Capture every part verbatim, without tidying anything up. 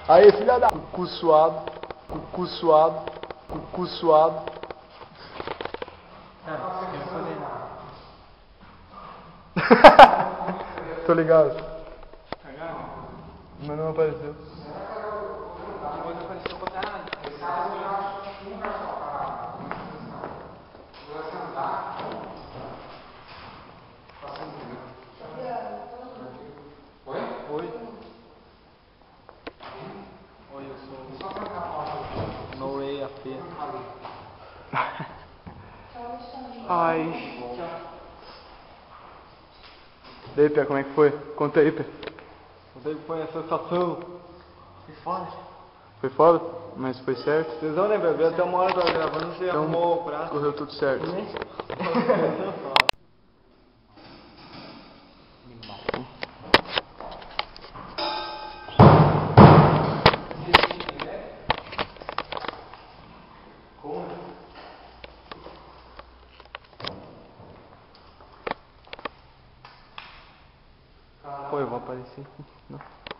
Aí, filha da... Cucu suado, cucu suado, cucu suado. Tô ligado. Mas não apareceu. Não apareceu pra caralho. Oi? Oi. Oi, eu sou No Way A P. Ai. E aí, Pé, como é que foi? Conta aí, Pé. Conta aí que foi a sensação. Foi foda. Foi foda? Mas foi certo? Vocês não lembram? Veio até uma hora que eu tava gravando, você Então, arrumou o prato. correu tudo certo. Pô, eu vou aparecer. Não.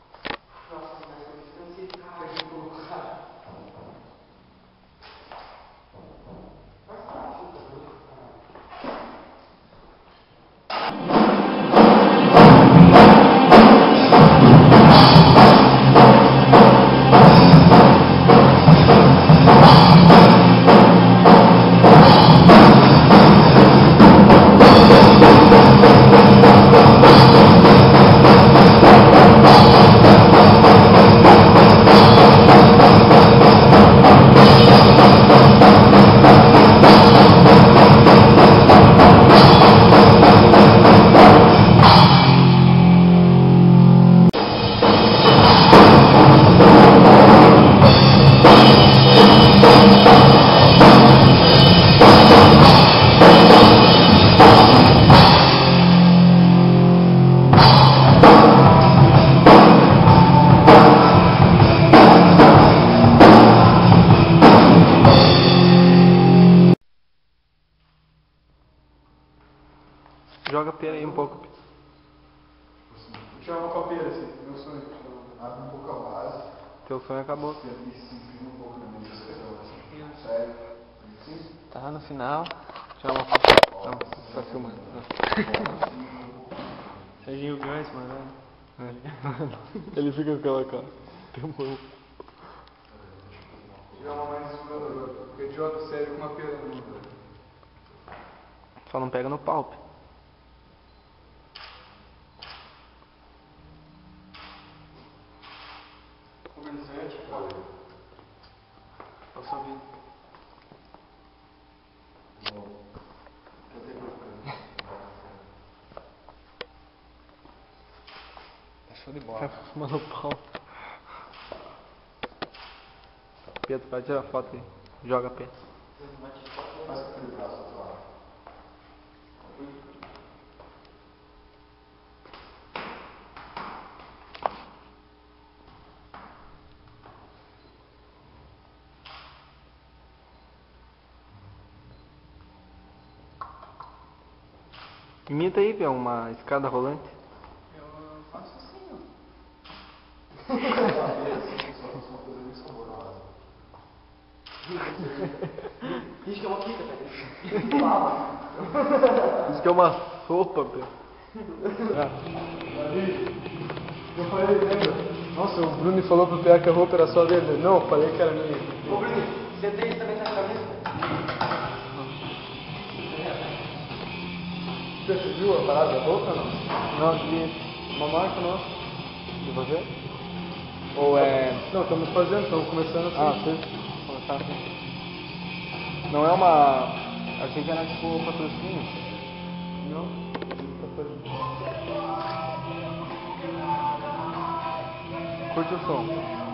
Joga a pera aí um pouco. Vou tirar uma copeira assim, meu sonho. Abre um pouco a base. Teu sonho acabou. E se inclina um pouco na minha esquerda. Sério? Tá no final. Tirar uma foto. Não, tá filmando. Serginho Gans, mano. Ele fica com aquela cara. Demorou. Tirar uma mais escura, porque idiota sério com uma pera no mundo. Só não pega no palpe. Comerciante, pode. Eu só vi. Show de bola. Mano, pau. Pedro, vai tirar foto aí. Joga a pé. Faz com aquele braço do lado. Imita aí, Pé, uma escada rolante. Eu faço assim, ó. Isso que é uma fita, cara. Isso que é uma sopa, Pé. Eu falei, lembra? Nossa, o Bruno falou pro Pé que a roupa era só dele. Não, eu falei que era minha. Ô, Bruno, você tem isso também na cabeça? Você viu a parada da roupa ou não? Não, de uma marca nossa. De você? Ou é... Não, estamos fazendo, estamos começando assim. Ah, sim. Começar assim. Não é uma... Achei que era tipo patrocínio. Não, tá fazendo. Curte o som.